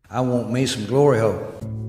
I want me some Gloryhole.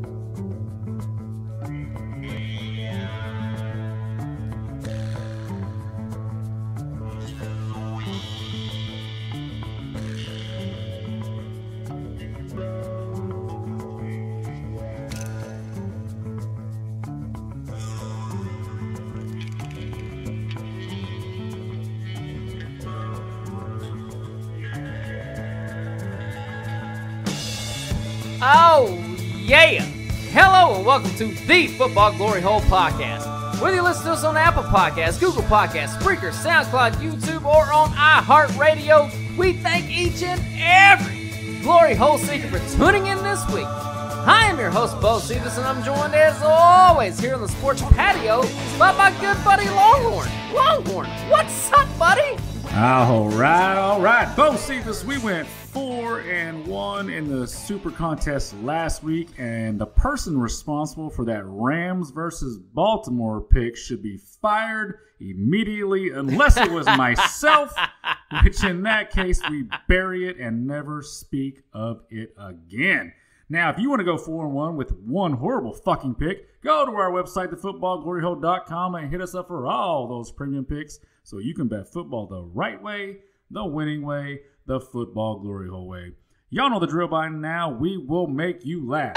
Oh, yeah! Hello and welcome to the Football Gloryhole podcast. Whether you listen to us on Apple Podcasts, Google Podcasts, Spreaker, SoundCloud, YouTube, or on iHeartRadio, we thank each and every Gloryhole seeker for tuning in this week. I am your host, Bo Cephas, and I'm joined as always here on the sports patio by my good buddy Longhorn. Longhorn, what's up, buddy? All right. Bo Cephas, we went 4-1 in the Super Contest last week, and the person responsible for that Rams versus Baltimore pick should be fired immediately, unless it was myself, which in that case, we bury it and never speak of it again. Now, if you want to go 4-1 with one horrible fucking pick, go to our website, thefootballgloryhole.com, and hit us up for all those premium picks so you can bet football the right way, the winning way, the Football Gloryhole way. Y'all know the drill by now. We will make you laugh.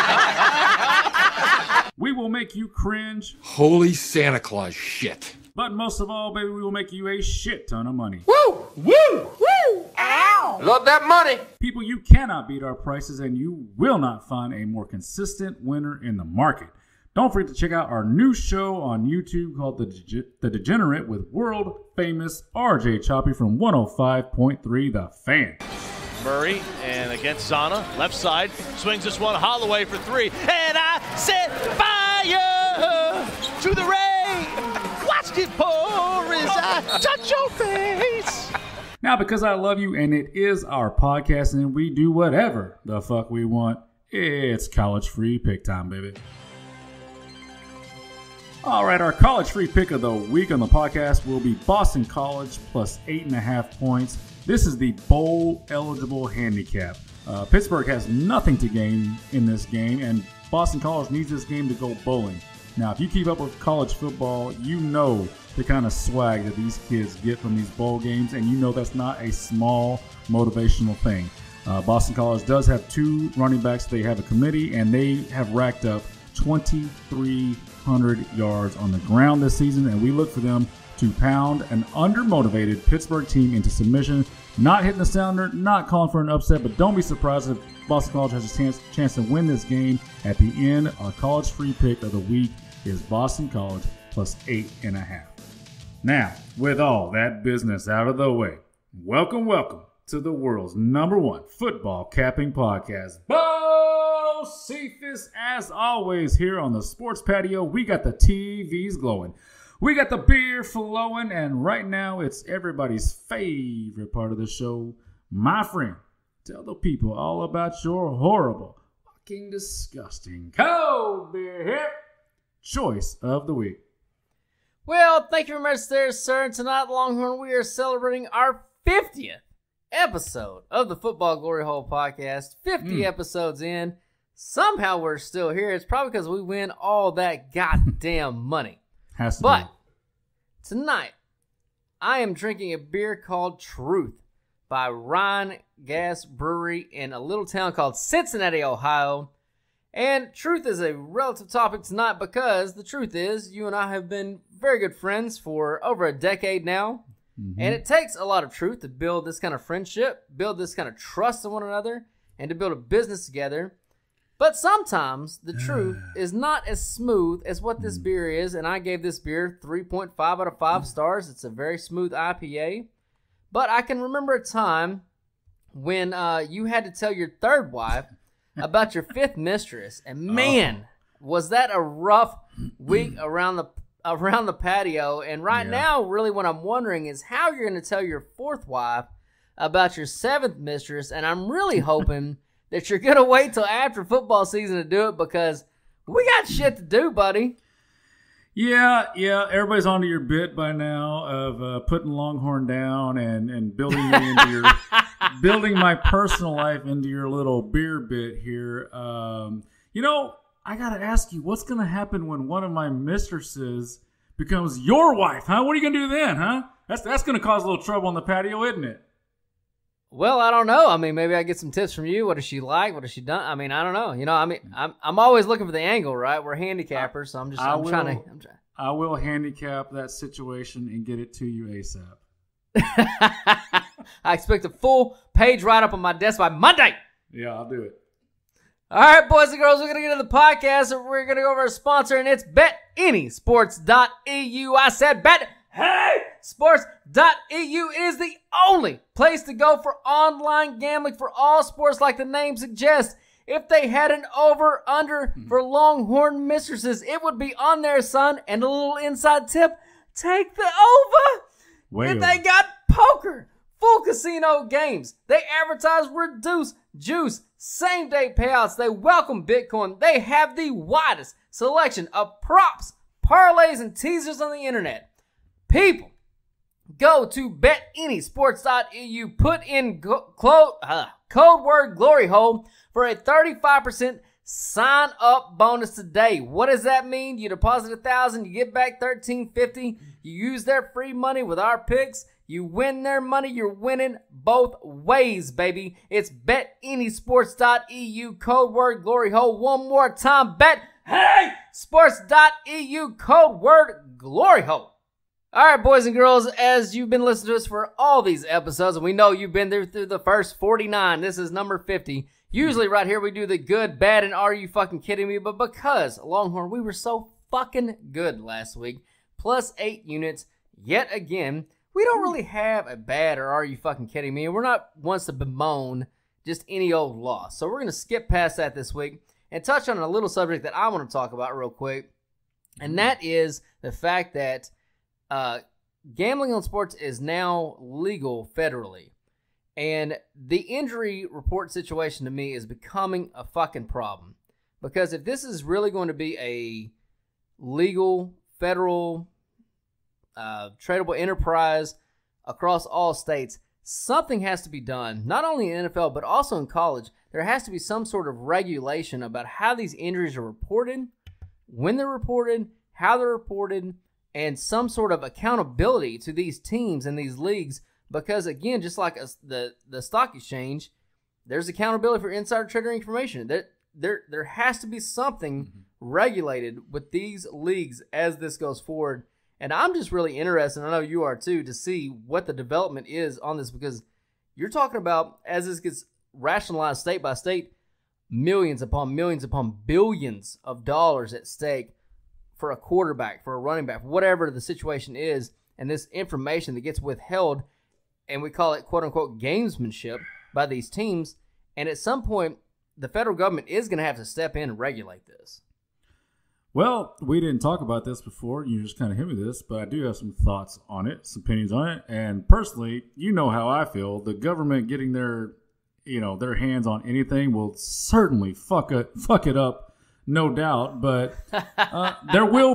We will make you cringe. Holy Santa Claus shit. But most of all, baby, we will make you a shit ton of money. Woo! Woo! Woo! Ow! Love that money. People, you cannot beat our prices, and you will not find a more consistent winner in the market. Don't forget to check out our new show on YouTube called The Degenerate with world-famous RJ Choppy from 105.3 The Fan. Murray, and against Zana, left side, swings this one, Holloway for three, and I set fire to the rain. Watched it pour as I touch your face. Now, because I love you and it is our podcast and we do whatever the fuck we want, it's college free pick time, baby. All right, our college free pick of the week on the podcast will be Boston College plus 8.5 points. This is the bowl eligible handicap. Pittsburgh has nothing to gain in this game, and Boston College needs this game to go bowling. Now, if you keep up with college football, you know the kind of swag that these kids get from these bowl games, and you know that's not a small motivational thing. Boston College does have two running backs. They have a committee, and they have racked up 2,300 yards on the ground this season, and we look for them to pound an undermotivated Pittsburgh team into submission. Not hitting the sounder, not calling for an upset, but don't be surprised if Boston College has a chance to win this game. At the end, our college free pick of the week is Boston College plus 8.5. Now, with all that business out of the way, welcome to the world's #1 football capping podcast. Bo Cephas, as always, here on the sports patio. We got the TVs glowing. We got the beer flowing, and right now it's everybody's favorite part of the show. My friend, tell the people all about your horrible, fucking disgusting, cold beer hip choice of the week. Well, thank you very much there, sir. And tonight, Longhorn, we are celebrating our 50th episode of the Football Gloryhole podcast. 50 episodes in. Somehow we're still here. It's probably because we win all that goddamn money. Has to But be. tonight, I am drinking a beer called Truth by Rhine Gas Brewery in a little town called Cincinnati, Ohio. And truth is a relative topic tonight because the truth is you and I have been very good friends for over a decade now. And it takes a lot of truth to build this kind of friendship, build this kind of trust in one another, and to build a business together. But sometimes the truth is not as smooth as what this beer is, and I gave this beer 3.5 out of 5 stars. It's a very smooth IPA. But I can remember a time when you had to tell your third wife about your fifth mistress, and man, was that a rough week around the patio. And right now, really what I'm wondering is how you're going to tell your fourth wife about your seventh mistress, and I'm really hoping that you're going to wait till after football season to do it because we got shit to do, buddy. Yeah. Everybody's onto your bit by now of putting Longhorn down and building me into your building my personal life into your little beer bit here. I gotta ask you, what's gonna happen when one of my mistresses becomes your wife? Huh? What are you gonna do then? Huh? That's gonna cause a little trouble on the patio, isn't it? Well, I don't know. I mean, maybe I get some tips from you. What does she like? What has she done? I mean, I don't know. I'm always looking for the angle, right? We're handicappers, so I'm trying to. I will handicap that situation and get it to you ASAP. I expect a full page write-up on my desk by Monday. Yeah, I'll do it. All right, boys and girls, we're going to get into the podcast, and we're going to go over our sponsor, and it's BetAnySports.eu. I said Sports.eu. It is the only place to go for online gambling for all sports, like the name suggests. If they had an over-under for Longhorn mistresses, it would be on there, son. And a little inside tip, take the over. If they got poker, full casino games, they advertise reduced juice, same-day payouts, they welcome Bitcoin, they have the widest selection of props, parlays, and teasers on the internet. People, go to BetAnySports.eu, put in code word Gloryhole for a 35% sign-up bonus today. What does that mean? You deposit $1,000, you get back $1,350. You use their free money with our picks. You win their money. You're winning both ways, baby. It's BetAnySports.eu, code word Gloryhole. One more time, BetAnySports.eu, code word Gloryhole. All right, boys and girls, as you've been listening to us for all these episodes, and we know you've been there through the first 49, this is number 50. Usually right here we do the good, bad, and are you fucking kidding me? But because, Longhorn, we were so fucking good last week, plus 8 units, yet again, we don't really have a bad or are you fucking kidding me? We're not ones to bemoan just any old loss. So we're going to skip past that this week and touch on a little subject that I want to talk about real quick, and that is the fact that gambling on sports is now legal federally. And the injury report situation to me is becoming a fucking problem. Because if this is really going to be a legal, federal, tradable enterprise across all states, something has to be done. Not only in NFL, but also in college. There has to be some sort of regulation about how these injuries are reported, when they're reported, how they're reported, and some sort of accountability to these teams and these leagues. Because, again, just like the stock exchange, there's accountability for insider trader information. There has to be something regulated with these leagues as this goes forward. And I'm just really interested, and I know you are too, to see what the development is on this. Because you're talking about, as this gets rationalized state by state, millions upon billions of dollars at stake for a quarterback, for a running back, whatever the situation is. And this information that gets withheld, and we call it quote-unquote gamesmanship by these teams. And at some point, the federal government is going to have to step in and regulate this. Well, we didn't talk about this before. You just kind of hit me this, but I do have some thoughts on it, some opinions on it. And personally, you know how I feel. The government getting their hands on anything will certainly fuck it up. No doubt, but there will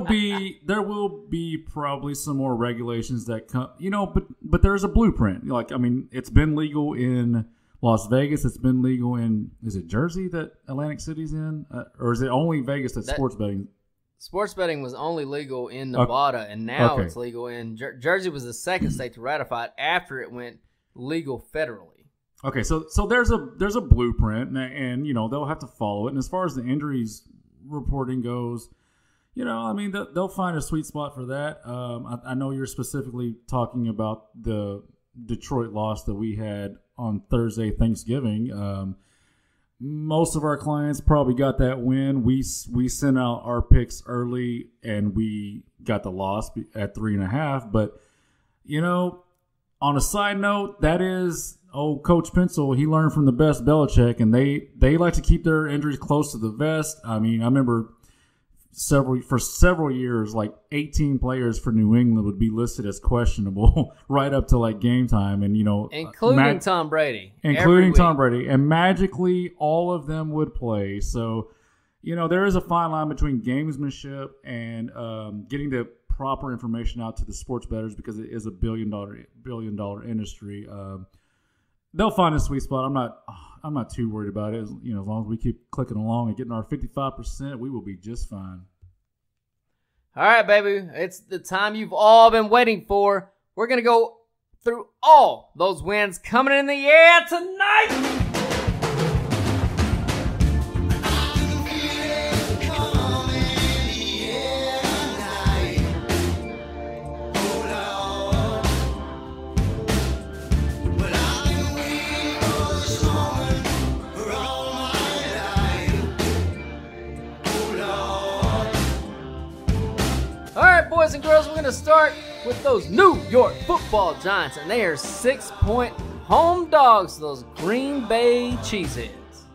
be probably some more regulations that come, but there's a blueprint. It's been legal in Las Vegas. It's been legal in, is it Jersey that Atlantic City's in? Or is it only Vegas that sports betting? Sports betting was only legal in Nevada, and now it's legal in Jersey. Was the second state to ratify it after it went legal federally. Okay, so there's a blueprint, and they'll have to follow it. And as far as the injuries reporting goes, they'll find a sweet spot for that. I know you're specifically talking about the Detroit loss that we had on Thursday, Thanksgiving. Most of our clients probably got that win. We sent out our picks early, and we got the loss at 3.5. But on a side note, that is old Coach Pencil. He learned from the best Belichick, and they like to keep their injuries close to the vest. I mean, I remember for several years, like 18 players for New England would be listed as questionable right up to like game time, and including Tom Brady, and magically all of them would play. So there is a fine line between gamesmanship and getting the proper information out to the sports bettors because it is a billion dollar industry. They'll find a sweet spot. I'm not too worried about it. As long as we keep clicking along and getting our 55%, we will be just fine. All right, baby. It's the time you've all been waiting for. We're going to go through all those wins coming in the air tonight. Boys and girls, we're going to start with those New York Football Giants, and they are 6-point home dogs to those Green Bay Cheeseheads.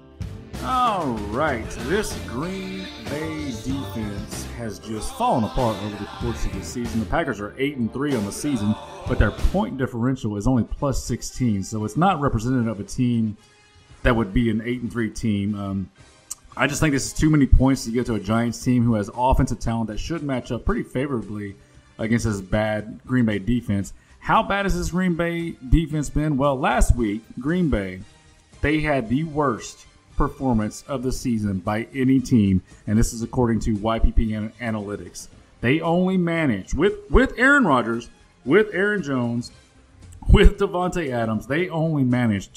All right, this Green Bay defense has just fallen apart over the course of the season. The Packers are 8-3 on the season, but their point differential is only plus 16, so it's not representative of a team that would be an 8-3 team. I just think this is too many points to get to a Giants team who has offensive talent that should match up pretty favorably against this bad Green Bay defense. How bad has this Green Bay defense been? Well, last week, Green Bay, they had the worst performance of the season by any team, and this is according to YPP Analytics. They only managed, with Aaron Rodgers, with Aaron Jones, with Devontae Adams, they only managed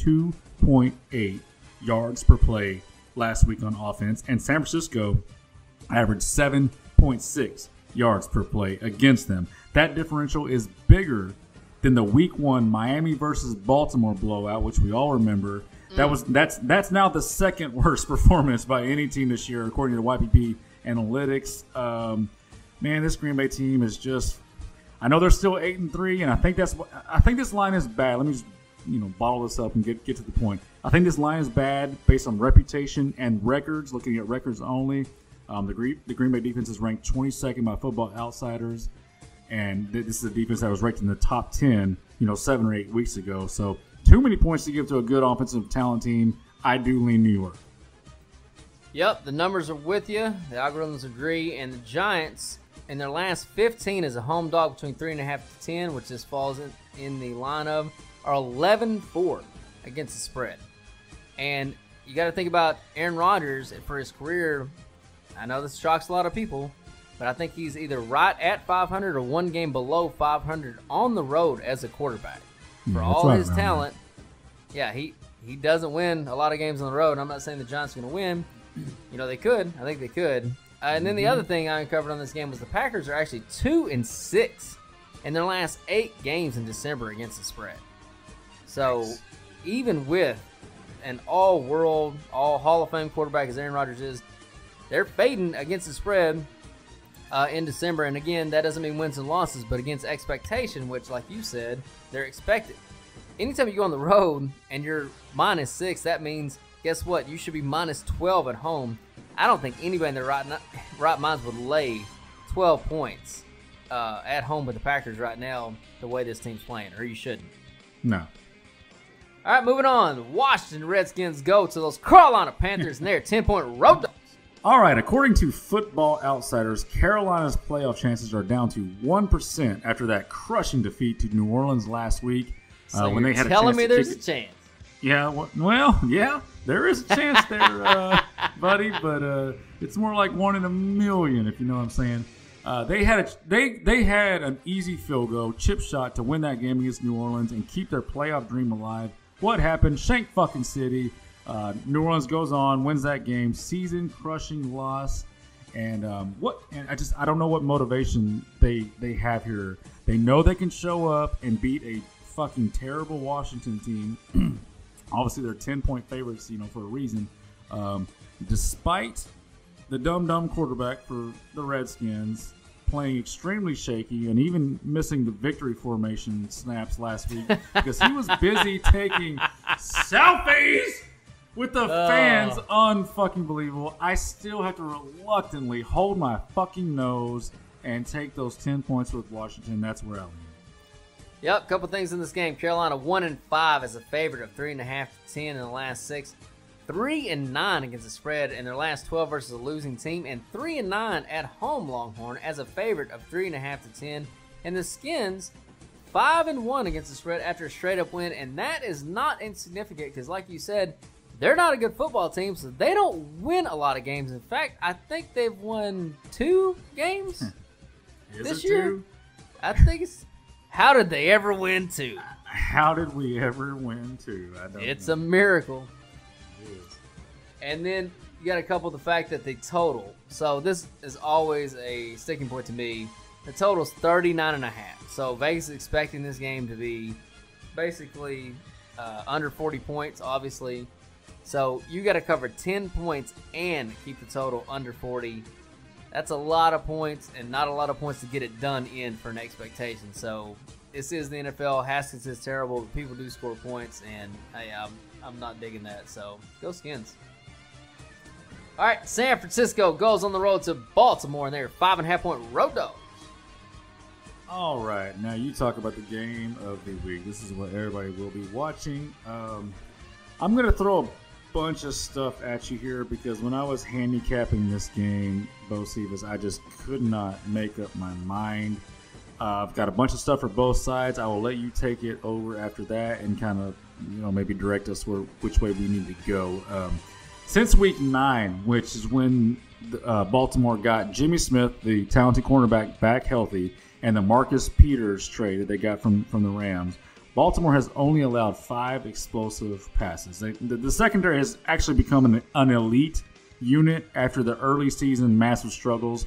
2.8 yards per play last week on offense, and San Francisco averaged 7.6 yards per play against them. That differential is bigger than the Week 1 Miami versus Baltimore blowout, which we all remember. That's now the second worst performance by any team this year, according to YPP Analytics. Man, this Green Bay team is just. I know they're still 8-3, and I think this line is bad. Let me just bottle this up and get to the point. I think this line is bad based on reputation and records. Looking at records only, the Green Bay defense is ranked 22nd by Football Outsiders, and this is a defense that was ranked in the top 10, 7 or 8 weeks ago. So too many points to give to a good offensive talent team. I do lean New York. Yep, the numbers are with you. The algorithms agree, and the Giants in their last 15 as a home dog between 3.5 to 10, which this falls in the line of, are 11-4 against the spread. And you got to think about Aaron Rodgers for his career. I know this shocks a lot of people, but I think he's either right at 500 or one game below 500 on the road as a quarterback. For all his talent, he doesn't win a lot of games on the road. I'm not saying the Giants are going to win. They could. I think they could. And then the other thing I uncovered on this game was the Packers are actually 2-6 in their last 8 games in December against the spread. So even with an all-world, all-Hall of Fame quarterback as Aaron Rodgers is, they're fading against the spread in December. And again, that doesn't mean wins and losses, but against expectation, which, like you said, they're expected. Anytime you go on the road and you're -6, that means, guess what? You should be -12 at home. I don't think anybody in their right minds would lay 12 points at home with the Packers right now the way this team's playing, or you shouldn't. No. All right, moving on. Washington Redskins go to those Carolina Panthers, and they're 10-point road dogs. All right, according to Football Outsiders, Carolina's playoff chances are down to 1% after that crushing defeat to New Orleans last week. So when they had telling a me there's a chance. Yeah, yeah, there is a chance there, buddy, but it's more like 1 in a million, if you know what I'm saying. They had an easy field goal, chip shot to win that game against New Orleans and keep their playoff dream alive. What happened? Shank fucking City. New Orleans goes on, wins that game, season-crushing loss, and I don't know what motivation they have here. They know they can show up and beat a fucking terrible Washington team. Obviously, they're 10-point favorites, for a reason. Despite the dumb quarterback for the Redskins playing extremely shaky and even missing the victory formation snaps last week because he was busy taking selfies with the fans. Unfucking believable. I still have to reluctantly hold my fucking nose and take those 10 points with Washington. That's where I lean. Yep, couple things in this game. Carolina 1-5 as a favorite of 3.5 to 10 in the last 6. 3-9 against the spread in their last 12 versus a losing team, and 3-9 at home Longhorn as a favorite of 3.5 to 10. And the Skins 5-1 against the spread after a straight-up win, and that is not insignificant because, like you said, they're not a good football team, so they don't win a lot of games. In fact, I think they've won 2 games this year. 2? I think it's. How did they ever win 2? How did we ever win 2? I don't It's know. a miracle. It is. And then you got to couple the fact that the total. So this is always a sticking point to me. The total's 39.5. So Vegas is expecting this game to be basically under 40 points, obviously. So you got to cover 10 points and keep the total under 40. That's a lot of points and not a lot of points to get it done in for an expectation. So this is the NFL. Haskins is terrible, but people do score points, and hey, I'm not digging that. So go Skins. All right, San Francisco goes on the road to Baltimore, and they're 5.5-point road dogs. All right, now you talk about the game of the week. This is what everybody will be watching. I'm going to throw a bunch of stuff at you here because when I was handicapping this game, Bocephus, I just could not make up my mind. I've got a bunch of stuff for both sides. I will let you take it over after that and kind of, maybe direct us which way we need to go. Since week 9, which is when Baltimore got Jimmy Smith, the talented cornerback, back healthy, and the Marcus Peters trade that they got from the Rams, Baltimore has only allowed 5 explosive passes. The secondary has actually become an elite unit after the early season massive struggles.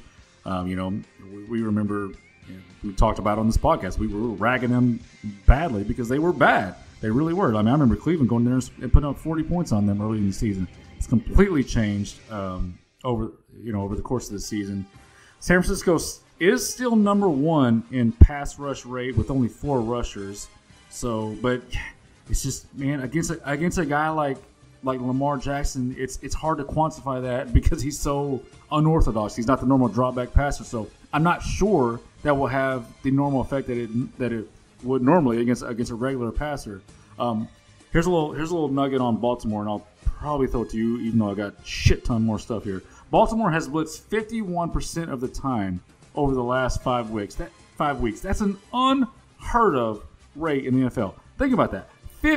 We remember, we talked about on this podcast, we were ragging them badly because they were bad. They really were. I mean, I remember Cleveland going there and putting up 40 points on them early in the season. It's completely changed over the course of the season. San Francisco is still number 1 in pass rush rate with only 4 rushers. So, but it's just, man, against a guy like Lamar Jackson, it's hard to quantify that because he's so unorthodox. He's not the normal drop back passer. So I'm not sure that will have the normal effect that it would normally against a regular passer. Here's a little nugget on Baltimore, and I'll probably throw it to you, even though I got shit ton more stuff here. Baltimore has blitzed 51% of the time over the last 5 weeks. That's an unheard of rate in the NFL. Think about that.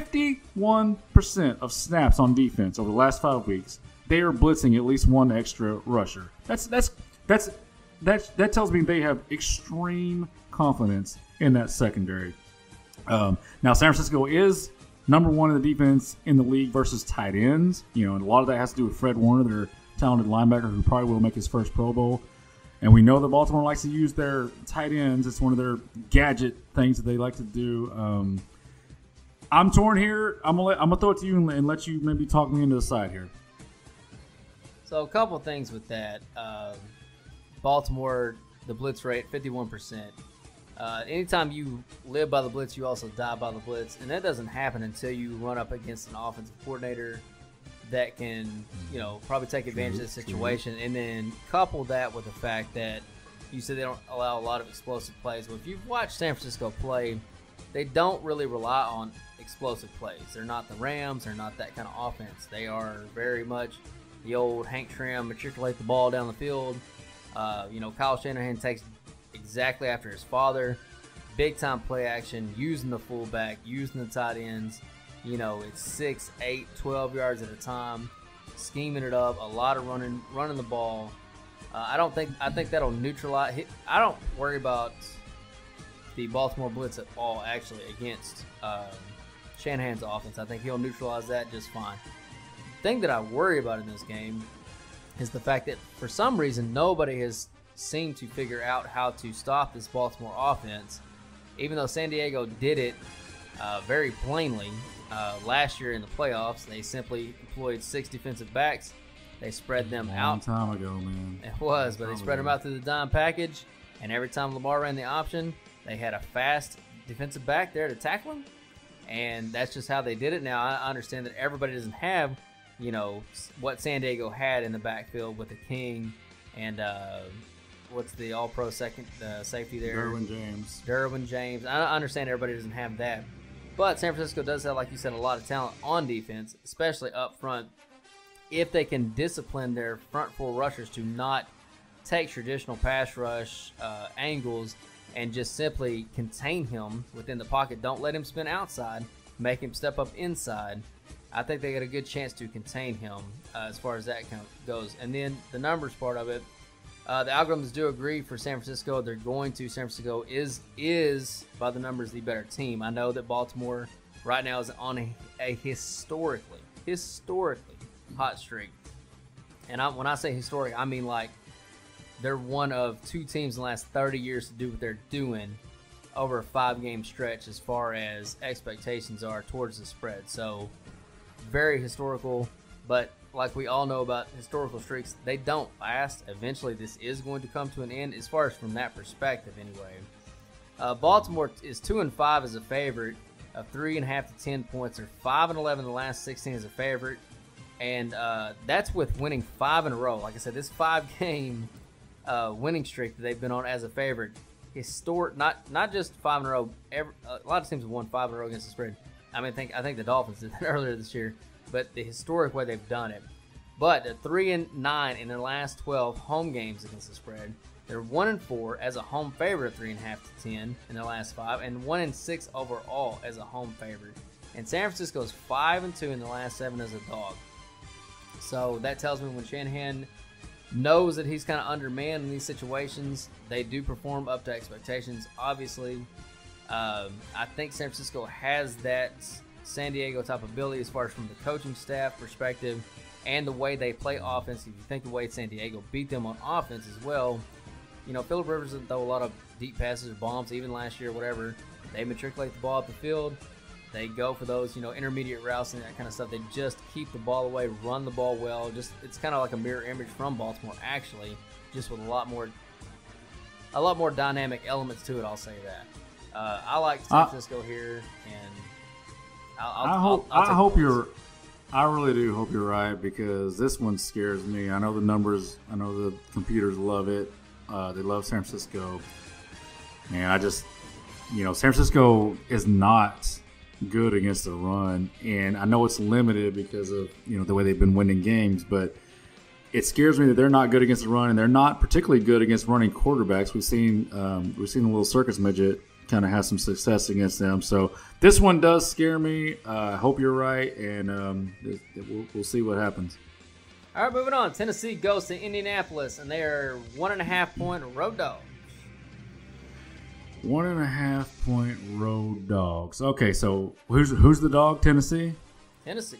51% of snaps on defense over the last 5 weeks, they are blitzing at least one extra rusher. That tells me they have extreme confidence in that secondary. Now San Francisco is number 1 in the defense in the league versus tight ends. And a lot of that has to do with Fred Warner, their talented linebacker who probably will make his first Pro Bowl. And we know that Baltimore likes to use their tight ends. It's one of their gadget things that they like to do. I'm torn here. I'm gonna throw it to you and let you maybe talk me into the side here. So a couple things with that. Baltimore, the blitz rate, 51%. Anytime you live by the blitz, you also die by the blitz. And that doesn't happen until you run up against an offensive coordinator that can, probably take advantage of the situation. And then couple that with the fact that you said they don't allow a lot of explosive plays. Well, if you've watched San Francisco play, they don't really rely on explosive plays. They're not the Rams. They're not that kind of offense. They are very much the old Hank Trim, matriculate the ball down the field. Kyle Shanahan takes exactly after his father. Big-time play action, using the fullback, using the tight ends. It's 6, 8, 12 yards at a time, scheming it up, a lot of running the ball. I think that'll neutralize. I don't worry about the Baltimore blitz at all, actually, against Shanahan's offense. I think he'll neutralize that just fine. The thing that I worry about in this game is the fact that for some reason nobody has seemed to figure out how to stop this Baltimore offense, even though San Diego did it very plainly. Last year in the playoffs, they simply employed 6 defensive backs. They spread them out. Long time ago, man. It was, but they spread them out through the dime package, and every time Lamar ran the option, they had a fast defensive back there to tackle him, and that's just how they did it. Now, I understand that everybody doesn't have, what San Diego had in the backfield with the King and what's the all-pro second safety there? Derwin James. I understand everybody doesn't have that. But San Francisco does have, like you said, a lot of talent on defense, especially up front. if they can discipline their front four rushers to not take traditional pass rush angles and just simply contain him within the pocket. Don't let him spin outside. Make him step up inside. I think they got a good chance to contain him as far as that goes. And then the numbers part of it, the algorithms do agree for San Francisco. They're going to. San Francisco is by the numbers, the better team. I know that Baltimore right now is on a historically hot streak. And when I say historic, I mean like they're one of two teams in the last 30 years to do what they're doing over a 5-game stretch as far as expectations are towards the spread. So very historical, but like we all know about historical streaks, they don't last. Eventually this is going to come to an end as far as from that perspective anyway. Baltimore is 2-5 as a favorite of 3.5 to 10 points. They're 5-11 in the last 16 as a favorite, and that's with winning 5 in a row. Like I said, this 5-game winning streak that they've been on as a favorite, historic, not just 5 in a row. A lot of teams have won 5 in a row against the spread. I mean, I think the Dolphins did that earlier this year, but the historic way they've done it. But they're 3-9 in their last 12 home games against the spread. They're 1-4 as a home favorite, 3.5 to 10 in their last 5, and 1-6 overall as a home favorite. And San Francisco's 5-2 in the last 7 as a dog. So that tells me when Shanahan knows that he's kind of undermanned in these situations, they do perform up to expectations. Obviously, I think San Francisco has that San Diego type ability as far as from the coaching staff perspective and the way they play offense. If you think the way San Diego beat them on offense as well, you know, Phillip Rivers doesn't throw a lot of deep passes or bombs, even last year, whatever. They matriculate the ball up the field. They go for those, you know, intermediate routes and that kind of stuff. They just keep the ball away, run the ball well. Just it's kind of like a mirror image from Baltimore, actually, just with a lot more dynamic elements to it. I'll say that. I like San Francisco here, and I really do hope you're right, because this one scares me. I know the numbers. I know the computers love it. They love San Francisco, and I just, you know, San Francisco is not good against the run, and I know it's limited because of, you know, the way they've been winning games, but it scares me that they're not good against the run, and they're not particularly good against running quarterbacks. We've seen a little circus midget kind of have some success against them. So this one does scare me. I hope you're right, and we'll see what happens. All right, moving on. Tennessee goes to Indianapolis, and they are 1.5-point road dogs. 1.5-point road dogs. Okay, so who's the dog? Tennessee? Tennessee.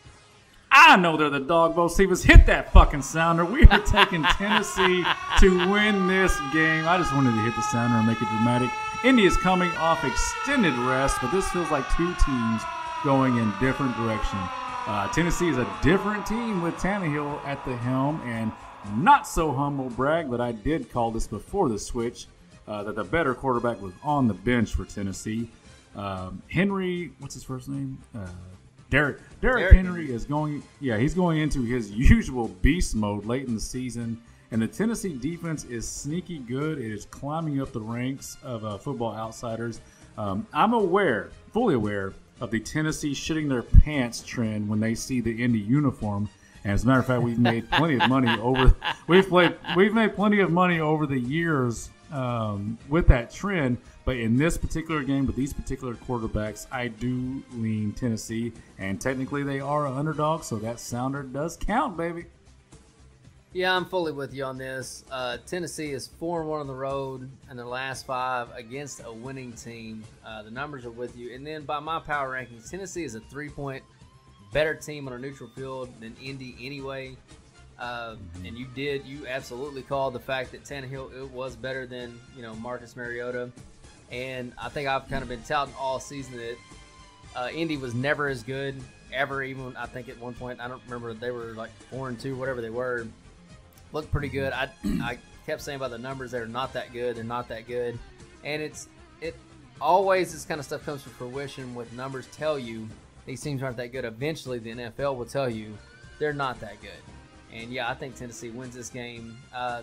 I know they're the dog, Bo Stevens. Hit that fucking sounder. We are taking Tennessee to win this game. I just wanted to hit the sounder and make it dramatic. Indy is coming off extended rest, but this feels like two teams going in different directions. Tennessee is a different team with Tannehill at the helm, and not so humble brag, but I did call this before the switch, that the better quarterback was on the bench for Tennessee. Henry, what's his first name? Derrick Henry is going. Yeah, he's going into his usual beast mode late in the season, and the Tennessee defense is sneaky good. It is climbing up the ranks of Football Outsiders. I'm fully aware of the Tennessee shitting their pants trend when they see the Indy uniform. And as a matter of fact, we've made plenty of money over. We've made plenty of money over the years with that trend. But in this particular game, with these particular quarterbacks, I do lean Tennessee. And technically, they are an underdog, so that sounder does count, baby. Yeah, I'm fully with you on this. Tennessee is 4-1 on the road in their last 5 against a winning team. The numbers are with you. And then by my power rankings, Tennessee is a 3-point better team on a neutral field than Indy anyway. And you absolutely called the fact that Tannehill was better than, you know, Marcus Mariota. And I think I've kind of been touting all season that Indy was never as good ever. Even I think at one point, I don't remember, they were like 4-2, whatever they were. Looked pretty good. I kept saying about the numbers, they're not that good. They're not that good. And it always, this kind of stuff comes to fruition with numbers tell you these teams aren't that good. Eventually, the NFL will tell you they're not that good. And yeah, I think Tennessee wins this game.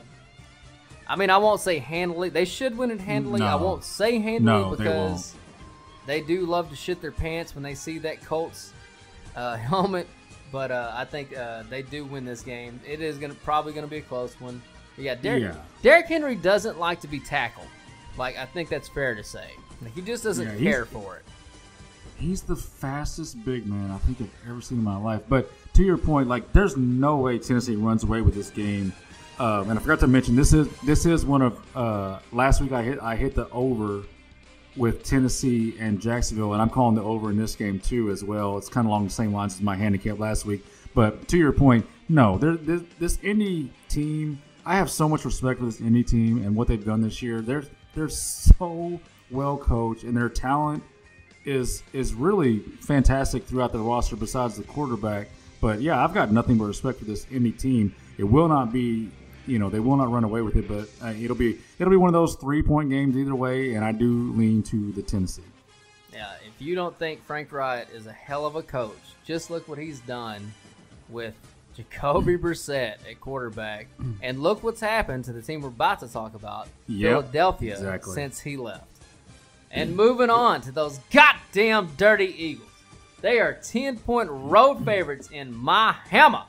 I mean, I won't say handily. They should win it handily. No. I won't say handily because they do love to shit their pants when they see that Colts helmet but I think they do win this game. It is probably going to be a close one. But yeah, Derrick Henry doesn't like to be tackled. Like, I think that's fair to say. Like, he just doesn't care for it. He's the fastest big man I think I've ever seen in my life. But to your point, like, there's no way Tennessee runs away with this game. And I forgot to mention this is one of last week I hit the over with Tennessee and Jacksonville, and I'm calling the over in this game too as well. It's kind of along the same lines as my handicap last week. But to your point, no, this Indy team, I have so much respect for this Indy team and what they've done this year. They're so well coached, and their talent is really fantastic throughout the roster besides the quarterback. But yeah, I've got nothing but respect for this Indy team. It will not be, they will not run away with it, but it'll be one of those 3-point games either way, and I do lean to the Tennessee. Yeah, if you don't think Frank Wright is a hell of a coach, just look what he's done with Jacoby Brissett at quarterback, and look what's happened to the team we're about to talk about, Philadelphia, since he left. And moving on to those goddamn dirty Eagles. They are 10-point road favorites in Miami.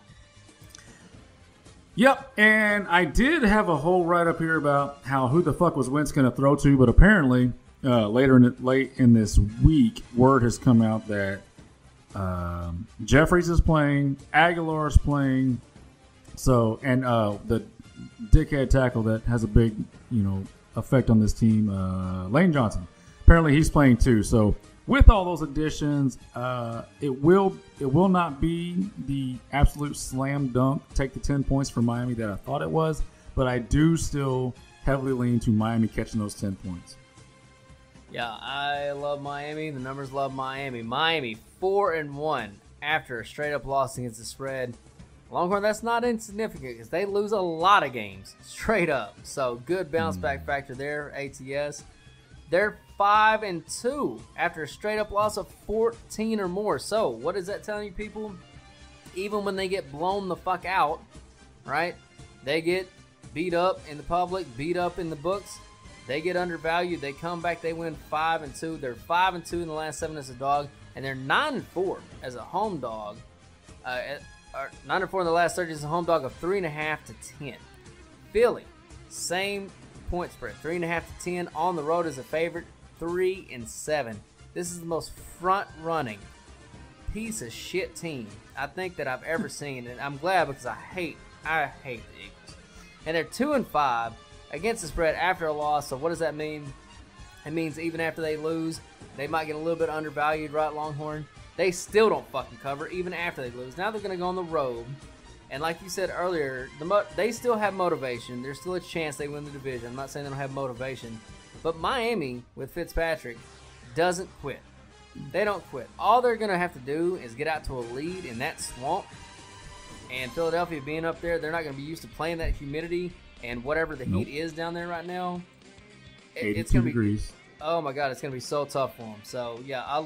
Yep, and I did have a whole write-up here about who the fuck was Wentz going to throw to, but apparently late in this week, word has come out that Jeffries is playing, Aguilar is playing, and the dickhead tackle that has a big effect on this team, Lane Johnson. Apparently he's playing too. So with all those additions, it will not be the absolute slam dunk take the 10 points for Miami that I thought it was, but I do still heavily lean to Miami catching those 10 points. Yeah, I love Miami. The numbers love Miami. Miami 4-1 after a straight up loss against the spread. Longhorn, that's not insignificant because they lose a lot of games straight up. So good bounce back factor there, ATS. They're 5-2 after a straight up loss of 14 or more. So what is that telling you, people? Even when they get blown the fuck out, right? They get beat up in the public, beat up in the books. They get undervalued. They come back. They win 5-2. They're 5-2 in the last 7 as a dog, and they're 9-4 as a home dog. 9-4 in the last 30 as a home dog of 3.5 to 10. Philly, same point spread, 3.5 to 10 on the road as a favorite, 3-7. This is the most front-running piece of shit team I think that I've ever seen, and I'm glad because I hate the Eagles. And they're 2-5 against the spread after a loss. So what does that mean? It means even after they lose, they might get a little bit undervalued, right, Longhorn? They still don't fucking cover even after they lose. Now they're going to go on the road. And like you said earlier, they still have motivation. There's still a chance they win the division. I'm not saying they don't have motivation. But Miami, with Fitzpatrick, doesn't quit. They don't quit. All they're going to have to do is get out to a lead in that swamp. And Philadelphia being up there, they're not going to be used to playing that humidity and whatever the heat is down there right now. It's going to be degrees. Oh my God, it's going to be so tough for them. So yeah, I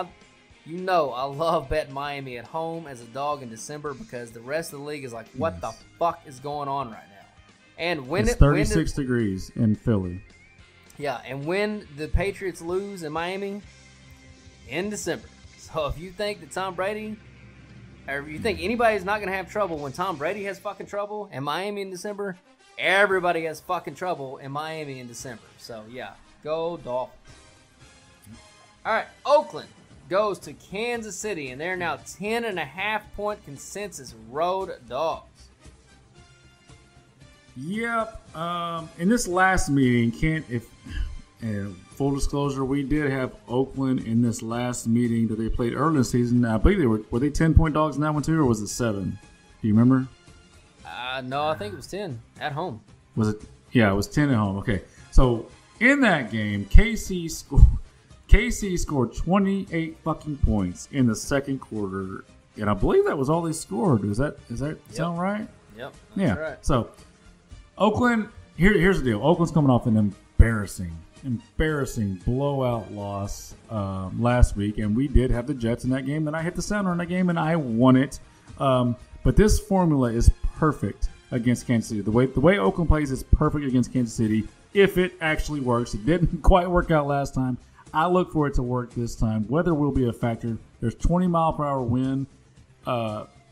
love betting Miami at home as a dog in December because the rest of the league is like, what the fuck is going on right now? And it's 36 degrees in Philly. Yeah, and when the Patriots lose in Miami in December. So if you think that Tom Brady, or if you think anybody's not going to have trouble when Tom Brady has fucking trouble in Miami in December, everybody has fucking trouble in Miami in December. So yeah, go Dolphins. All right, Oakland goes to Kansas City, and they're now 10.5-point consensus road dogs. Yep. In this last meeting, full disclosure, we did have Oakland in this last meeting that they played early in the season. I believe were they 10-point dogs in that one too, or was it 7? Do you remember? No, I think it was 10 at home. Was it? Yeah, it was 10 at home. Okay, so in that game, KC scored 28 fucking points in the second quarter, and I believe that was all they scored. Does that sound right? Yep. Yeah. Right. So Oakland, here's the deal. Oakland's coming off an embarrassing blowout loss last week, and we did have the Jets in that game, and I hit the sounder in that game, and I won it. But this formula is perfect against Kansas City. The way Oakland plays is perfect against Kansas City if it actually works. It didn't quite work out last time. I look for it to work this time. Weather will be a factor. There's 20-mile-per-hour wind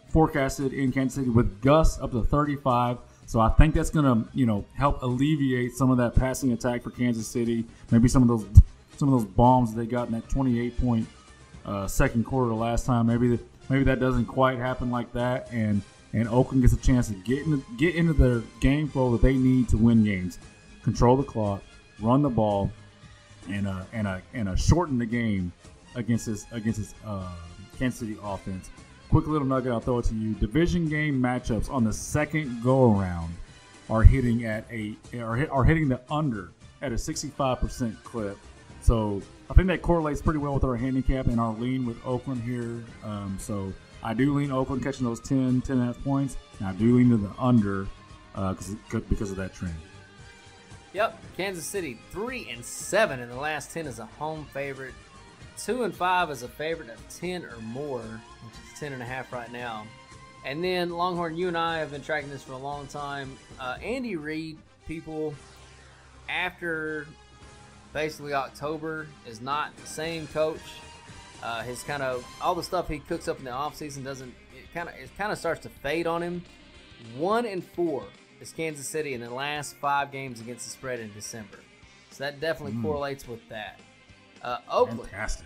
forecasted in Kansas City with gusts up to 35. So I think that's going to, help alleviate some of that passing attack for Kansas City. Maybe some of those bombs they got in that 28-point second quarter last time. Maybe that doesn't quite happen like that, and Oakland gets a chance to get into their game flow that they need to win games, control the clock, run the ball, and shorten the game against this Kansas City offense. Quick little nugget, I'll throw it to you. Division game matchups on the second go around are hitting the under at a 65% clip. So I think that correlates pretty well with our handicap and our lean with Oakland here. So I do lean Oakland catching those 10.5 points, and I do lean to the under because of that trend. Yep, Kansas City 3-7 in the last 10 as a home favorite. 2-5 as a favorite of 10 or more, which is 10.5 right now. And then Longhorn, you and I have been tracking this for a long time. Andy Reid, people, after basically October, is not the same coach. His kind of all the stuff he cooks up in the offseason kind of starts to fade on him. 1-4 is Kansas City in the last 5 games against the spread in December. So that definitely correlates with that. Oakland, fantastic.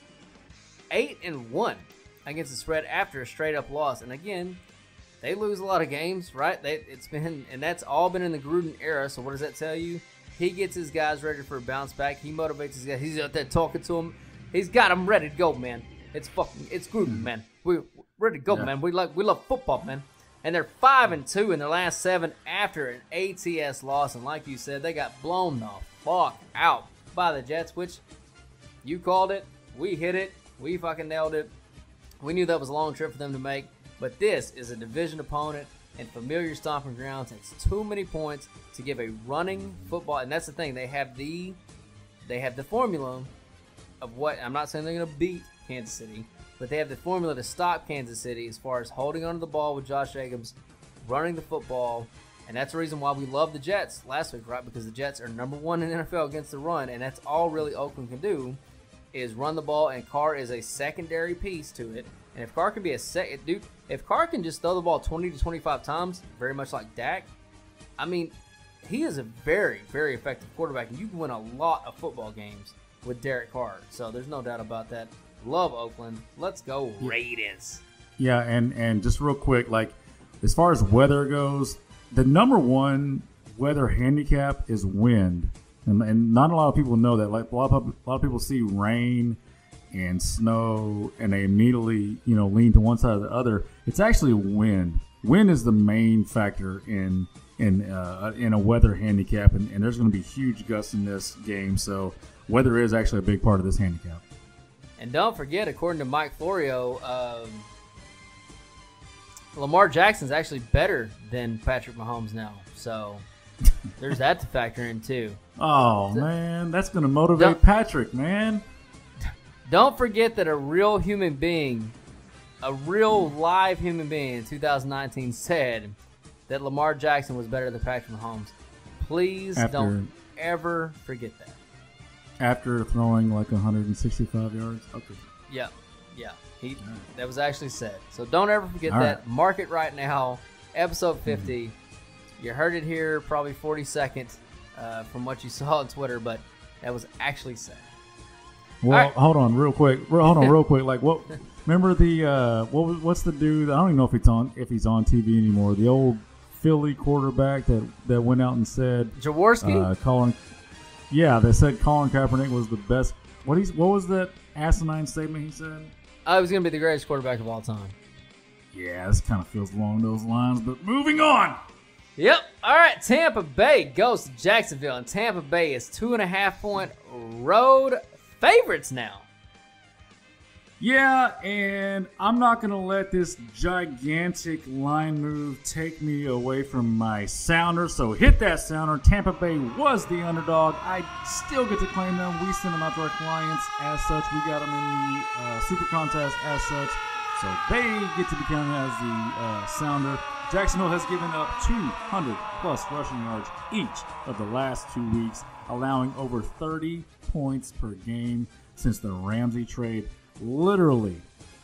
8-1 against the spread after a straight-up loss. And again, they lose a lot of games, right? That's all been in the Gruden era. So what does that tell you? He gets his guys ready for a bounce back. He motivates his guys. He's out there talking to them. He's got them ready to go, man. It's Gruden, man. We're ready to go, man. We love football, man. And they're 5-2 in their last 7 after an ATS loss. And like you said, they got blown the fuck out by the Jets, which you called it. We hit it. We fucking nailed it. We knew that was a long trip for them to make. But this is a division opponent and familiar stomping grounds. It's too many points to give a running football. And that's the thing. They have the formula of what, I'm not saying they're going to beat Kansas City, but they have the formula to stop Kansas City as far as holding onto the ball with Josh Jacobs, running the football. And that's the reason why we love the Jets last week, right? Because the Jets are number 1 in the NFL against the run, and that's all really Oakland can do is run the ball, and Carr is a secondary piece to it. And if Carr can be if Carr can just throw the ball 20 to 25 times, very much like Dak, I mean, he is a very, very effective quarterback, and you can win a lot of football games with Derek Carr. So there's no doubt about that. Love Oakland. Let's go Raiders. Yeah, and just real quick, like as far as weather goes, the number 1 weather handicap is wind, and not a lot of people know that. Like a lot of people see rain and snow, and they immediately lean to one side or the other. It's actually wind. Wind is the main factor in a weather handicap, and there's going to be huge gusts in this game. So weather is actually a big part of this handicap. And don't forget, according to Mike Florio, Lamar Jackson's actually better than Patrick Mahomes now. So there's that to factor in too. Oh, man, that's going to motivate Patrick, man. Don't forget that a real human being, a real live human being in 2019 said that Lamar Jackson was better than Patrick Mahomes. Please don't ever forget that. After throwing like 165 yards? Okay. Yeah. That was actually said. So don't ever forget that. Right. Mark it right now. Episode 50. You heard it here probably 42nd from what you saw on Twitter, but that was actually said. Well, hold on real quick. Like what? Remember the what's the dude? I don't even know if he's on TV anymore. The old Philly quarterback that went out and said Jaworski? They said Colin Kaepernick was the best. What was that asinine statement he said? I was going to be the greatest quarterback of all time. Yeah, this kind of feels along those lines, but moving on. Yep. All right, Tampa Bay goes to Jacksonville, and Tampa Bay is 2.5-point road favorites now. Yeah, and I'm not going to let this gigantic line move take me away from my sounder, so hit that sounder. Tampa Bay was the underdog. I still get to claim them. We sent them out to our clients as such. We got them in the Super Contest as such, so they get to be counted as the sounder. Jacksonville has given up 200-plus rushing yards each of the last 2 weeks, allowing over 30 points per game since the Ramsey trade. Literally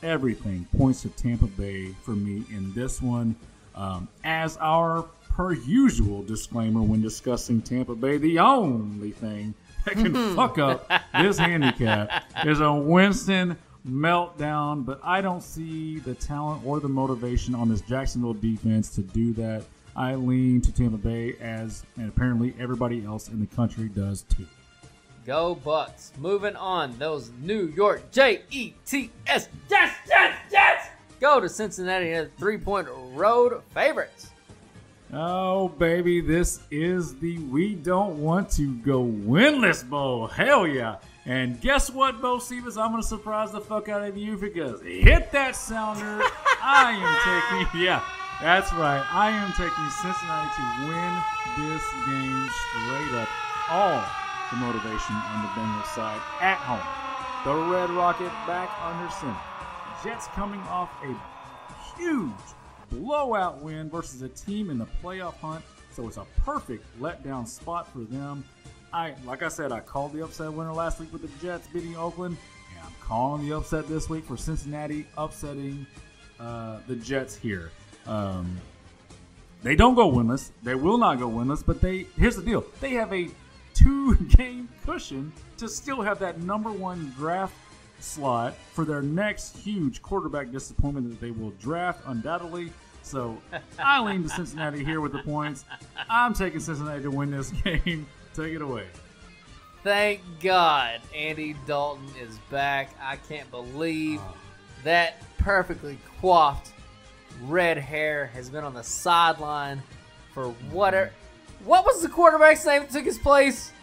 everything points to Tampa Bay for me in this one. As our per usual disclaimer when discussing Tampa Bay, the only thing that can fuck up this handicap is a Winston meltdown, but I don't see the talent or the motivation on this Jacksonville defense to do that. I lean to Tampa Bay, and apparently everybody else in the country does too. Go Bucks. Moving on, those New York Jets, Jets, go to Cincinnati as 3-point road favorites. Oh, baby, this is the We Don't Want to Go Winless Bowl. Hell yeah. And guess what, Bo Stevens? I'm going to surprise the fuck out of you because hit that sounder. I am taking, yeah, that's right. I am taking Cincinnati to win this game straight up. All the motivation on the Bengals side at home. The Red Rocket back under center. Jets coming off a huge blowout win versus a team in the playoff hunt, so it's a perfect letdown spot for them. Like I said, I called the upset winner last week with the Jets beating Oakland, and I'm calling the upset this week for Cincinnati upsetting the Jets here. They don't go winless. They will not go winless, but here's the deal. They have a 2-game cushion to still have that number 1 draft slot for their next huge quarterback disappointment that they will draft undoubtedly. So I lean to Cincinnati here with the points. I'm taking Cincinnati to win this game. Take it away. Thank God Andy Dalton is back. I can't believe that perfectly coiffed red hair has been on the sideline for whatever. What was the quarterback's name that took his place?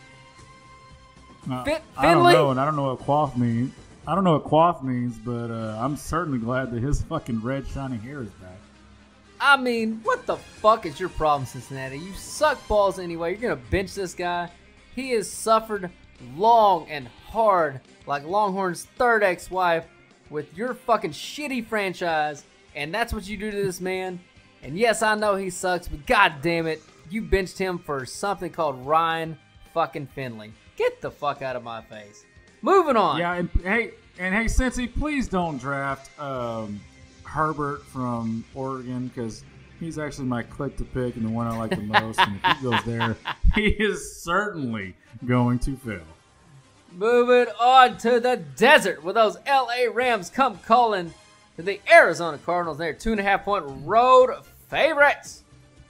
I don't know, and I don't know what quaff means. But I'm certainly glad that his fucking red shiny hair is back. I mean, what the fuck is your problem, Cincinnati? You suck balls anyway. You're going to bench this guy. He has suffered long and hard like Longhorn's third ex-wife with your fucking shitty franchise, and that's what you do to this man. And yes, I know he sucks, but god damn it, you benched him for something called Ryan fucking Finley. Get the fuck out of my face. Moving on. Yeah, and hey, Cincy, please don't draft Herbert from Oregon because he's actually my click to pick and the one I like the most. And if he goes there, he is certainly going to fail. Moving on to the desert with those LA Rams come calling to the Arizona Cardinals. They're 2.5-point road favorites.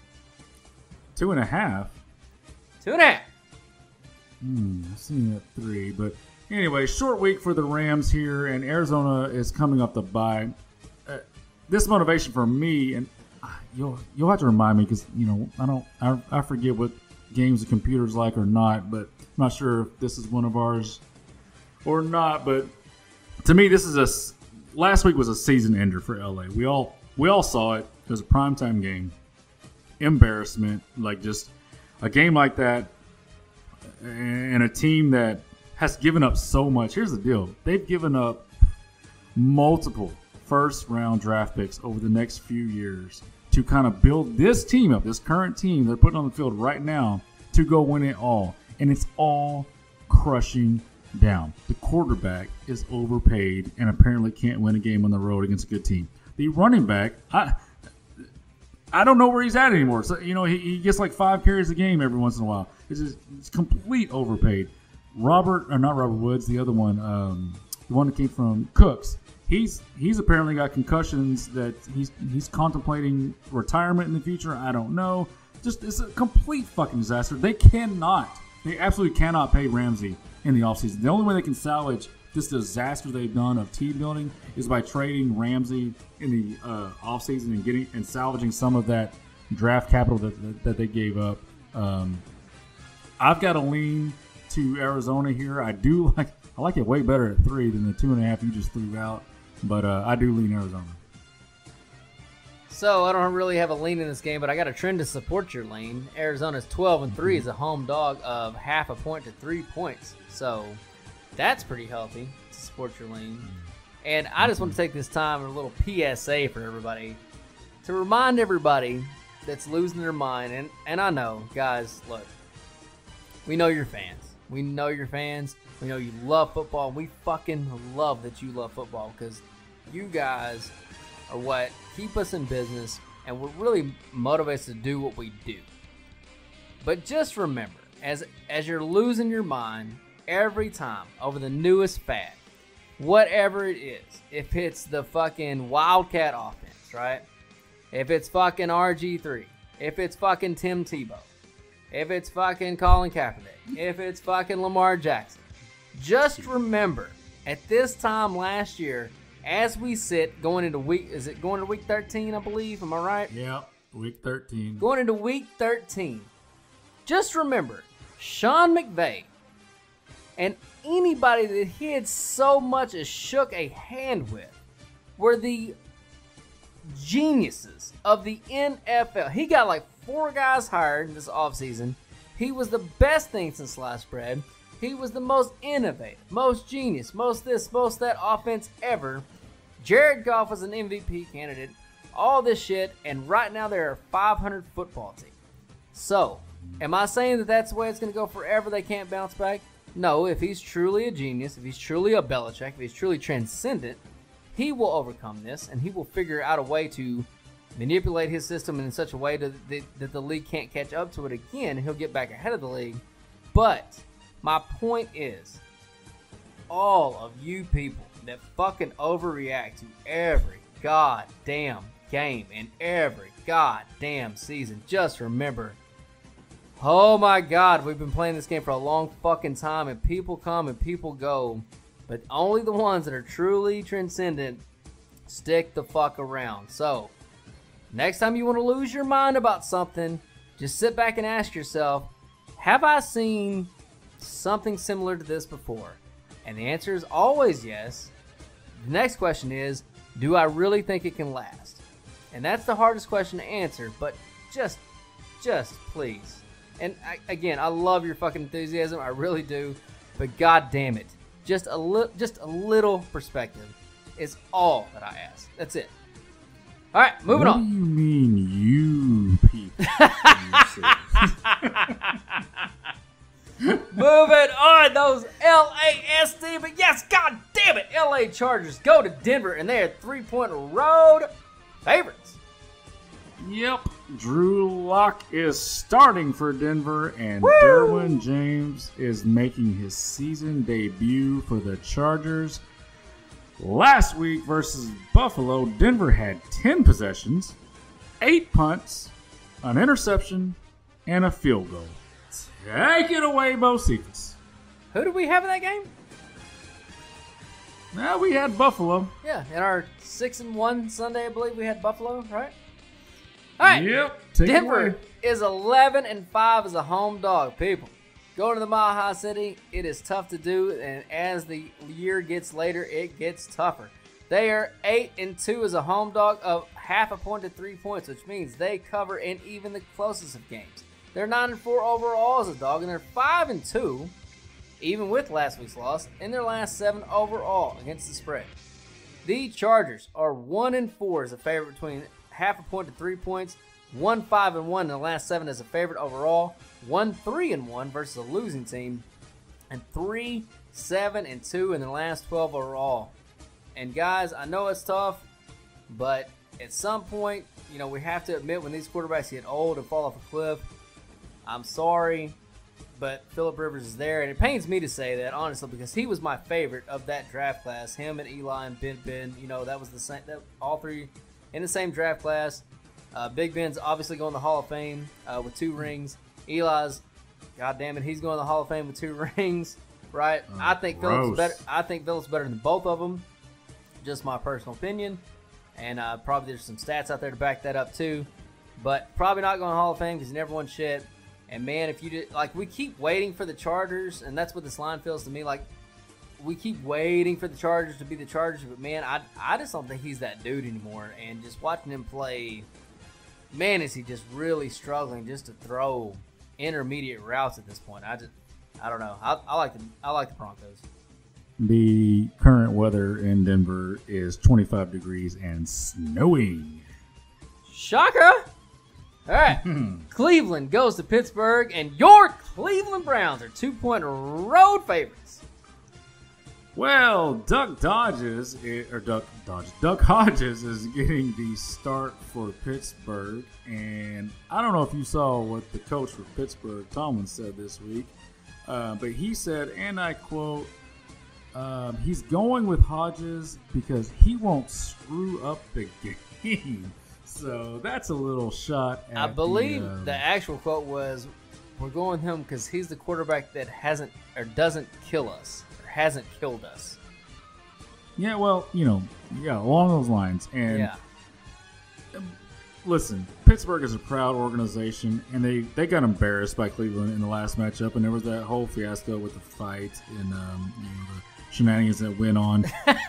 2.5? 2.5. I've seen it at 3, but anyway, short week for the Rams here, and Arizona is coming up the bye. This motivation for me, and you'll have to remind me because I forget what games the computer's like or not, but I'm not sure if this is one of ours or not. But to me, last week was a season ender for LA. We all saw it. It was a primetime game. Embarrassment, like just a game like that. And a team that has given up so much. Here's the deal. They've given up multiple first-round draft picks over the next few years to kind of build this team up, this current team they're putting on the field right now to go win it all. And it's all crushing down. The quarterback is overpaid and apparently can't win a game on the road against a good team. The running back, I don't know where he's at anymore. So, he gets like 5 carries a game every once in a while. It's complete overpaid. Not Robert Woods, the other one, the one that came from Cooks. He's apparently got concussions that he's contemplating retirement in the future. I don't know. It's a complete fucking disaster. They absolutely cannot pay Ramsey in the offseason. The only way they can salvage this disaster they've done of team building is by trading Ramsey in the offseason and salvaging some of that draft capital that they gave up. I've got to lean to Arizona here. I like it way better at 3 than the 2.5 you just threw out, but I do lean Arizona. So I don't really have a lean in this game, but I got a trend to support your lean. Arizona's 12-3 as a home dog of 0.5 point to 3 points. So that's pretty healthy to support your lean. And I just want to take this time and a little PSA for everybody to remind everybody that's losing their mind. And I know, guys, look, we know you're fans. We know you're fans. We know you love football. We fucking love that you love football because You guys are what keep us in business and what really motivates us to do what we do. But just remember, as you're losing your mind every time over the newest fad, whatever it is, if it's the fucking Wildcat offense, right? If it's fucking RG3, if it's fucking Tim Tebow, if it's fucking Colin Kaepernick, if it's fucking Lamar Jackson, just remember, at this time last year, as we sit going into week 13, I believe, am I right? Yeah, week 13. Going into week 13, just remember, Sean McVay and anybody that he had so much as shook a hand with were the geniuses of the NFL. He got like 4 guys hired this offseason. He was the best thing since sliced bread. He was the most innovative, most genius, most this, most that offense ever. Jared Goff was an MVP candidate. All this shit, and right now they're a 500 football team. So, am I saying that that's the way it's going to go forever? They can't bounce back? No, if he's truly a genius, if he's truly a Belichick, if he's truly transcendent, he will overcome this, and he will figure out a way to manipulate his system in such a way that the league can't catch up to it again, and he'll get back ahead of the league. But my point is, all of you people that fucking overreact to every goddamn game and every goddamn season, just remember, oh my God, we've been playing this game for a long fucking time, and people come and people go, but only the ones that are truly transcendent stick the fuck around. So, next time you want to lose your mind about something, just sit back and ask yourself, have I seen something similar to this before? And the answer is always yes. The next question is, do I really think it can last? And that's the hardest question to answer, but just please. And again, I love your fucking enthusiasm, I really do, but god damn it, just a little perspective is all that I ask. That's it. All right, moving on. What do you mean, you people? Moving on, those LASD, but yes, god damn it, LA Chargers go to Denver, and they are 3-point road favorites. Yep, Drew Lock is starting for Denver, and Derwin James is making his season debut for the Chargers. Last week versus Buffalo, Denver had 10 possessions, 8 punts, an interception, and a field goal. Take it away, Bo Cephas. Who did we have in that game? Now we had Buffalo. Yeah, in our 6-1 Sunday, I believe we had Buffalo, right? All right. Yep. Denver is 11-5 as a home dog, people. Going to the Mile High City, it is tough to do, and as the year gets later, it gets tougher. They are 8-2 as a home dog of half a point to 3 points, which means they cover in even the closest of games. They're 9-4 overall as a dog, and they're 5-2, even with last week's loss, in their last 7 overall against the spread. The Chargers are 1-4 as a favorite between half a point to 3 points, 1-5-1 in the last 7 as a favorite overall, 1-3-1 versus a losing team, and 3-7-2 in the last 12 overall. And guys, I know it's tough, but at some point, you know, we have to admit when these quarterbacks get old and fall off a cliff, I'm sorry, but Phillip Rivers is there, and it pains me to say that, honestly, because he was my favorite of that draft class. Him and Eli and Ben, you know, that was the same, all three in the same draft class. Big Ben's obviously going to the Hall of Fame with 2 rings. Eli's, god damn it, he's going to the Hall of Fame with 2 rings, right? I think Phillip's better. I think Phillip's better than both of them. Just my personal opinion, and probably there's some stats out there to back that up too. But probably not going to the Hall of Fame because he never won shit. And man, if you did, like, we keep waiting for the Chargers, and that's what this line feels to me like. We keep waiting for the Chargers to be the Chargers, but man, I just don't think he's that dude anymore. And just watching him play, man, is he just really struggling just to throw intermediate routes at this point. I don't know. I like the Broncos. The current weather in Denver is 25 degrees and snowing. Shocker! All right, Cleveland goes to Pittsburgh, and your Cleveland Browns are 2-point road favorites. Well, Duck Hodges is getting the start for Pittsburgh, and I don't know if you saw what the coach for Pittsburgh, Tomlin, said this week, but he said, and I quote, he's going with Hodges because he won't screw up the game. So that's a little shot at I believe the actual quote was, we're going with him because he's the quarterback that doesn't kill us. Hasn't killed us. Yeah, well, along those lines. And listen, Pittsburgh is a proud organization, and they got embarrassed by Cleveland in the last matchup, and there was that whole fiasco with the fight and the shenanigans that went on.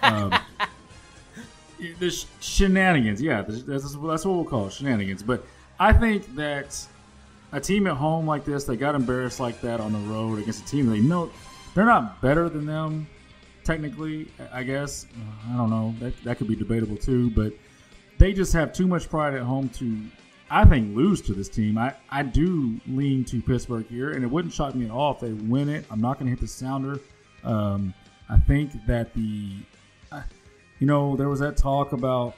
The shenanigans, that's what we'll call it, shenanigans. But I think that a team at home like this, they got embarrassed like that on the road against a team they know. They're not better than them, technically, I guess. I don't know. That could be debatable, too. But they just have too much pride at home to, I think, lose to this team. I do lean to Pittsburgh here, and it wouldn't shock me at all if they win it. I'm not going to hit the sounder. I think that there was that talk about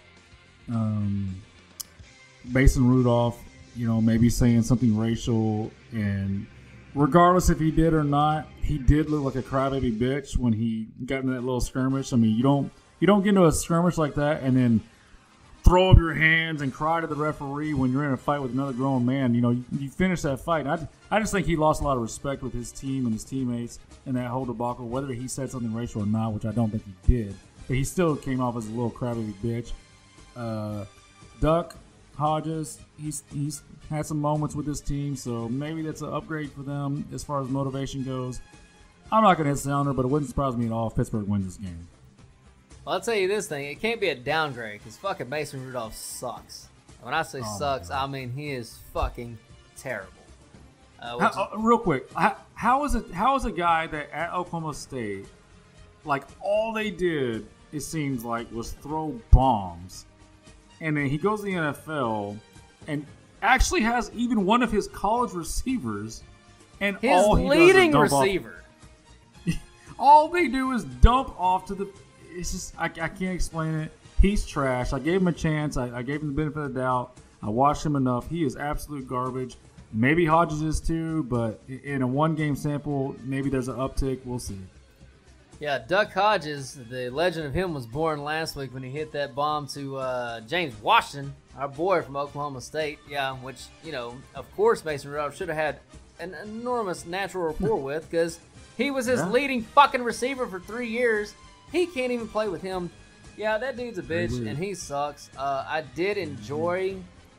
Mason Rudolph, maybe saying something racial, and regardless if he did or not, he did look like a crybaby bitch when he got in that little skirmish. I mean, you don't get into a skirmish like that and then throw up your hands and cry to the referee when you're in a fight with another grown man. You finish that fight. I just think he lost a lot of respect with his team and his teammates in that whole debacle, whether he said something racial or not, which I don't think he did. But he still came off as a little crybaby bitch. Duck Hodges, he's had some moments with this team, so maybe that's an upgrade for them as far as motivation goes. I'm not going to hit sounder, but it wouldn't surprise me at all if Pittsburgh wins this game. Well, I'll tell you this thing. It can't be a downgrade because fucking Mason Rudolph sucks. And when I say sucks, I mean he is fucking terrible. Real quick, how is a guy that at Oklahoma State, like all they did, it seems like, was throw bombs, and then he goes to the NFL and actually has even one of his college receivers, and his all he leading does is receiver. All they do is dump off to the. It's just I can't explain it. He's trash. I gave him a chance. I gave him the benefit of the doubt. I watched him enough. He is absolute garbage. Maybe Hodges is too, but in a one-game sample, maybe there's an uptick. We'll see. Yeah, Duck Hodges, the legend of him was born last week when he hit that bomb to James Washington, our boy from Oklahoma State. Yeah, which, of course Mason Rudolph should have had an enormous natural rapport with because he was his leading fucking receiver for 3 years. He can't even play with him. Yeah, that dude's a bitch, and he sucks. I did enjoy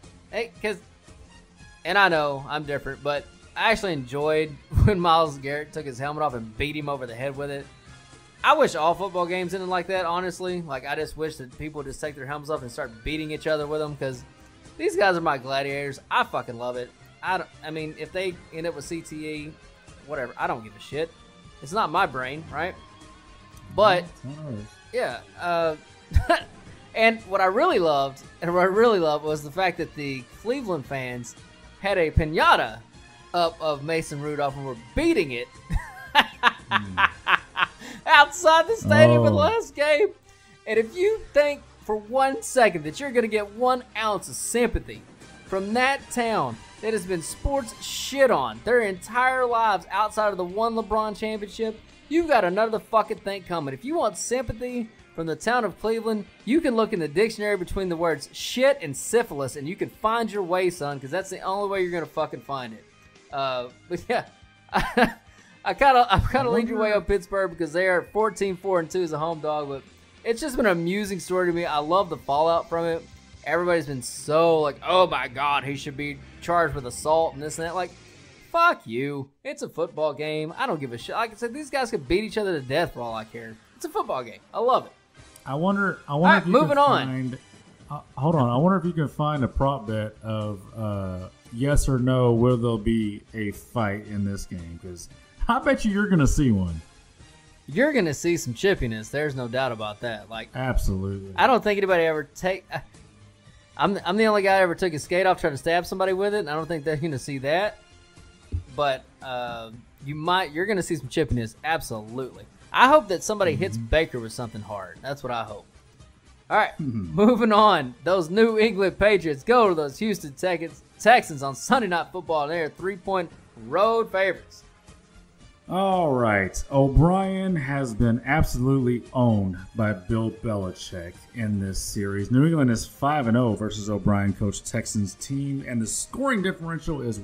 and I know I'm different, but I actually enjoyed when Myles Garrett took his helmet off and beat him over the head with it. I wish all football games ended like that, honestly. Like, I just wish that people would just take their helmets off and start beating each other with them because these guys are my gladiators. I fucking love it. I mean, if they end up with CTE, whatever, I don't give a shit. It's not my brain, right? But, yeah. And what I really loved was the fact that the Cleveland fans had a piñata up of Mason Rudolph and were beating it outside the stadium in the last game. And if you think for 1 second that you're going to get 1 ounce of sympathy from that town that has been sports shit on their entire lives outside of the one LeBron championship, you've got another fucking thing coming. If you want sympathy from the town of Cleveland, you can look in the dictionary between the words shit and syphilis and you can find your way, son, because that's the only way you're going to fucking find it. But yeah, I'm kind of leaning your way up Pittsburgh because they are 14-4-2 as a home dog, but it's just been an amusing story to me. I love the fallout from it. Everybody's been so like, oh my God, he should be charged with assault and this and that. Like, fuck you. It's a football game. I don't give a shit. Like I said, these guys could beat each other to death for all I care. It's a football game. I love it. I wonder right, if you moving can on. find. Hold on. I wonder if you can find a prop bet of yes or no, will there be a fight in this game? Because I bet you're going to see one. You're going to see some chippiness. There's no doubt about that. Like, absolutely. I don't think anybody ever take. I'm the only guy that ever took his skate off trying to stab somebody with it. And I don't think they're going to see that. But you're going to see some chippiness. Absolutely. I hope that somebody hits Baker with something hard. That's what I hope. All right, moving on. Those New England Patriots go to those Houston Texans on Sunday Night Football. They're 3-point road favorites. All right. O'Brien has been absolutely owned by Bill Belichick in this series. New England is 5-0 versus O'Brien coached Texans team, and the scoring differential is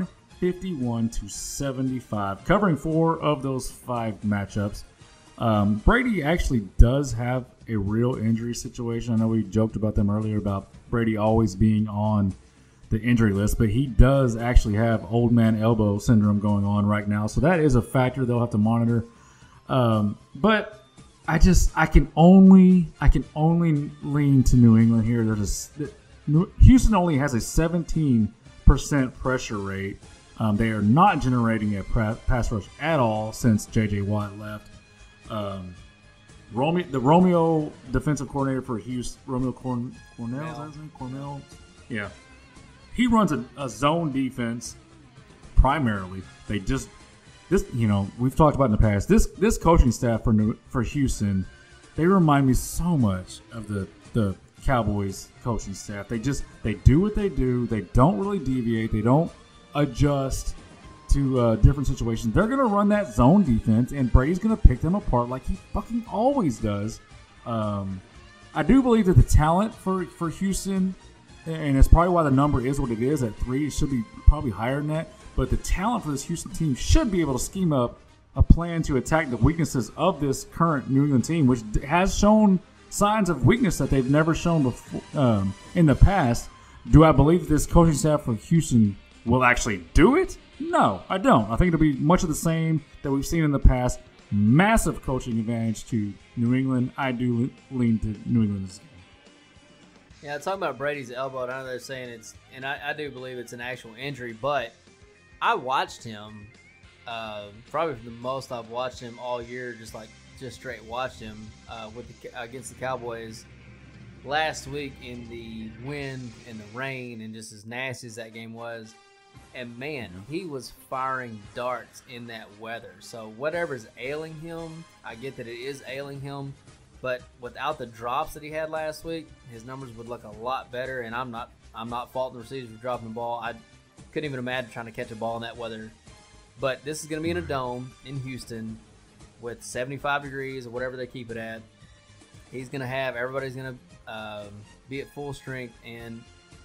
151-75, covering 4 of those 5 matchups. Brady actually does have a real injury situation. I know we joked about them earlier about Brady always being on the injury list, but he does actually have old man elbow syndrome going on right now, so that is a factor they'll have to monitor. But I can only lean to New England here. Houston only has a 17% pressure rate. They are not generating a pass rush at all since J.J. Watt left. The Romeo defensive coordinator for Houston, Romeo Cornell, is that his name? Cornell? Yeah. He runs a zone defense primarily. We've talked about in the past. This coaching staff for Houston, they remind me so much of the Cowboys coaching staff. They do what they do. They don't really deviate. They don't adjust to different situations. They're going to run that zone defense, and Brady's going to pick them apart like he fucking always does. I do believe that the talent for Houston, and it's probably why the number is what it is at 3. It should be probably higher than that. But the talent for this Houston team should be able to scheme up a plan to attack the weaknesses of this current New England team, which has shown signs of weakness that they've never shown before in the past. Do I believe this coaching staff for Houston will actually do it? No, I don't. I think it'll be much of the same that we've seen in the past. Massive coaching advantage to New England. I do lean to New England this game. Yeah, talking about Brady's elbow, I know they're saying and I do believe it's an actual injury, but I watched him, probably the most I've watched him all year, just straight watched him against the Cowboys last week in the wind and the rain, and just as nasty as that game was. And man, he was firing darts in that weather. So whatever's ailing him, I get that it is ailing him, but without the drops that he had last week, his numbers would look a lot better. And I'm not faulting the receivers for dropping the ball. I couldn't even imagine trying to catch a ball in that weather. But this is going to be in a dome in Houston with 75 degrees or whatever they keep it at. Everybody's going to be at full strength, and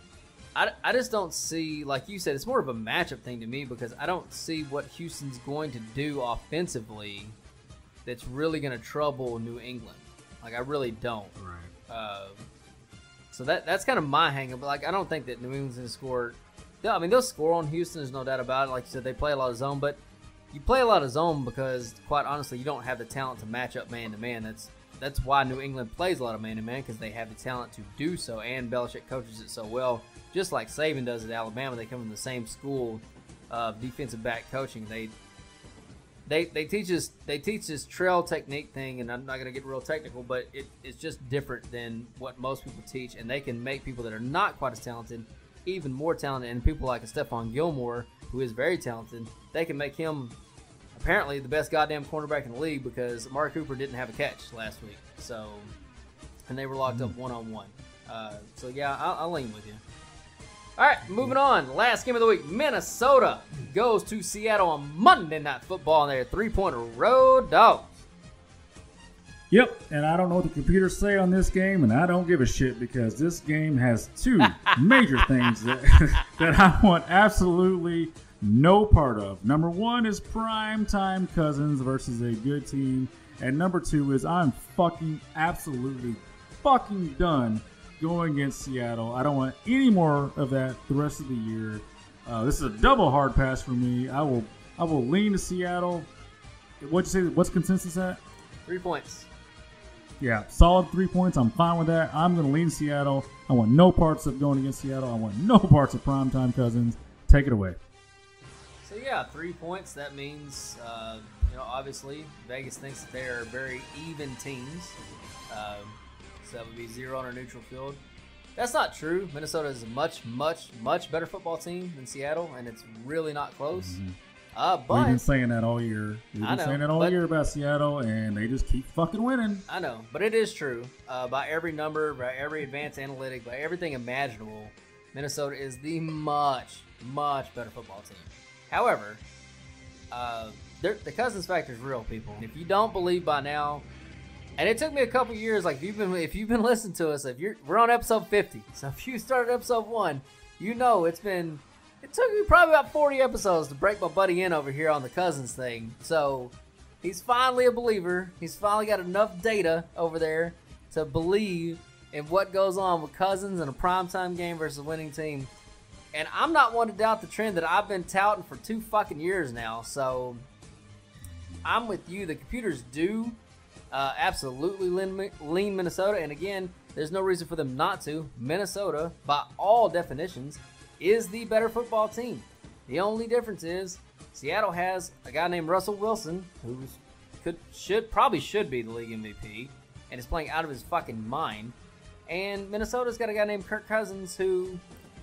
I just don't see, like you said, it's more of a matchup thing to me, because I don't see what Houston's going to do offensively that's really going to trouble New England. Like, I really don't. Right. So that's kind of my hang-up. But, like, I don't think that New England's going to score. I mean, they'll score on Houston, there's no doubt about it. Like you said, they play a lot of zone, but you play a lot of zone because, quite honestly, you don't have the talent to match up man-to-man. That's why New England plays a lot of man-to-man, because they have the talent to do so, and Belichick coaches it so well. Just like Saban does at Alabama, they come from the same school of defensive back coaching. They teach us this trail technique thing, and I'm not going to get real technical, but it's just different than what most people teach, and they can make people that are not quite as talented even more talented, and people like a Stephon Gilmore, who is very talented, they can make him apparently the best goddamn cornerback in the league, because Amari Cooper didn't have a catch last week, and they were locked up one-on-one. So yeah, I'll lean with you. All right, moving on. Last game of the week. Minnesota goes to Seattle on Monday Night Football, and they're 3-point road dogs. Yep, and I don't know what the computers say on this game, and I don't give a shit, because this game has 2 major things that I want absolutely no part of. Number 1 is primetime Cousins versus a good team, and number 2 is I'm absolutely done going against Seattle. I don't want any more of that the rest of the year. This is a double hard pass for me. I will lean to Seattle. What'd you say? What's consensus at? 3 points. Yeah, solid 3 points. I'm fine with that. I'm going to lean Seattle. I want no parts of going against Seattle. I want no parts of primetime Cousins. Take it away. So yeah, 3 points. That means, obviously Vegas thinks that they are very even teams. So that would be 0 on a neutral field. That's not true. Minnesota is a much, much, much better football team than Seattle, and it's really not close. We've But been saying that all year. We've been saying that all year about Seattle, and they just keep fucking winning. I know, but it is true. By every number, by every advanced analytic, by everything imaginable, Minnesota is the much, much better football team. However, the Cousins factor is real, people. If you don't believe by now, and it took me a couple years. Like if you've been listening to us, we're on episode 50. So if you started episode 1, you know it took me probably about 40 episodes to break my buddy in over here on the Cousins thing. So he's finally a believer. He's finally got enough data over there to believe in what goes on with Cousins in a primetime game versus a winning team. And I'm not one to doubt the trend that I've been touting for 2 fucking years now. So I'm with you. The computers do absolutely lean Minnesota. And again, there's no reason for them not to. Minnesota, by all definitions, is the better football team. The only difference is Seattle has a guy named Russell Wilson who probably should be the league MVP and is playing out of his fucking mind. And Minnesota's got a guy named Kirk Cousins who,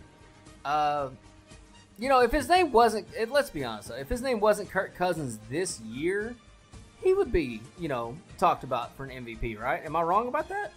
if his name wasn't, let's be honest, if his name wasn't Kirk Cousins this year, he would be, talked about for an MVP, right? Am I wrong about that?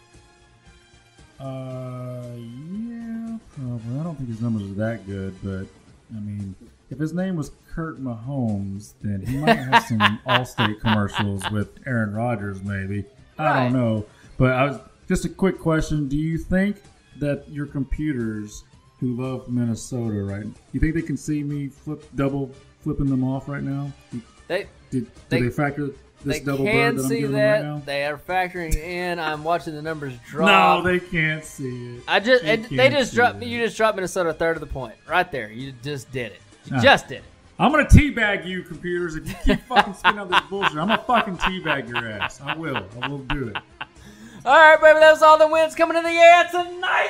Yeah, probably. I don't think his numbers are that good, but I mean, if his name was Kurt Mahomes, then he might have some Allstate commercials with Aaron Rodgers, maybe. I don't know. But just a quick question: do you think that your computers who love Minnesota, right? You think they can see me flipping them off right now? Do they factor this double bird that I'm giving them right now? They are factoring in. I'm watching the numbers drop. No, they can't see it. You just dropped Minnesota a third of the point right there. You just did it. You just did it. I'm gonna teabag you, computers. If you keep fucking spinning out this bullshit, I'm gonna fucking teabag your ass. I will do it. All right, baby. That's all the wins coming in the air tonight.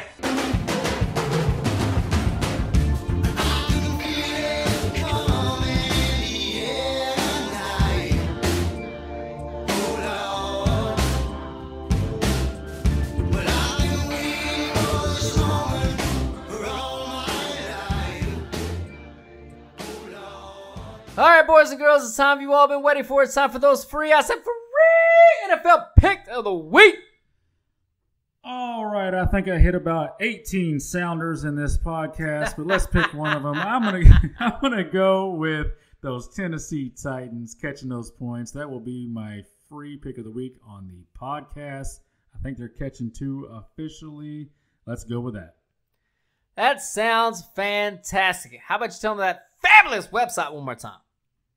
All right, boys and girls, it's time you've all been waiting for. It's time for those free NFL pick of the week. All right, I think I hit about 18 sounders in this podcast, but let's pick one of them. I'm gonna go with those Tennessee Titans catching those points. That will be my free pick of the week on the podcast. I think they're catching 2 officially. Let's go with that. That sounds fantastic. How about you tell me that fabulous website one more time?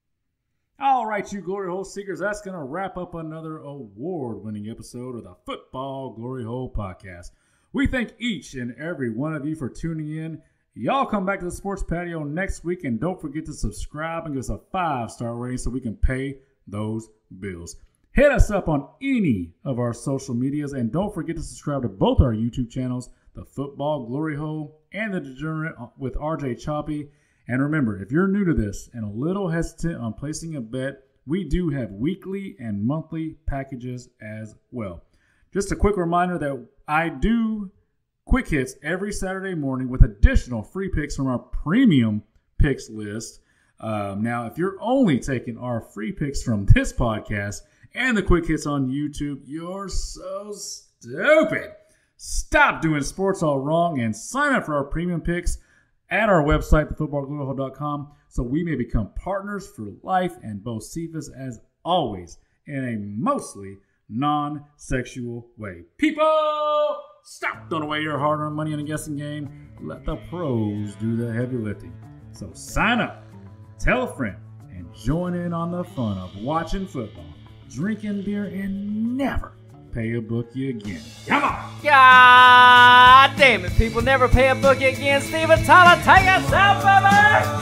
All right, you Glory Hole Seekers, that's going to wrap up another award-winning episode of the Football Glory Hole Podcast. We thank each and every one of you for tuning in. Y'all come back to the Sports Patio next week, and don't forget to subscribe and give us a 5-star rating so we can pay those bills. Hit us up on any of our social medias, and don't forget to subscribe to both our YouTube channels, the Football Glory Hole and the Degenerate with RJ Choppy. And remember, if you're new to this and a little hesitant on placing a bet, we do have weekly and monthly packages as well. Just a quick reminder that I do quick hits every Saturday morning with additional free picks from our premium picks list. Now, if you're only taking our free picks from this podcast and the quick hits on YouTube, you're so stupid. Stop doing sports all wrong and sign up for our premium picks at our website, thefootballgloryhole.com, so we may become partners for life and both Cephas as always in a mostly non-sexual way. People, stop throwing away your hard-earned money in a guessing game. Let the pros do the heavy lifting. So sign up, tell a friend, and join in on the fun of watching football, drinking beer, and never pay a bookie again. Come on! God damn it, people. Never pay a bookie again. Steven Tyler, take us out, baby!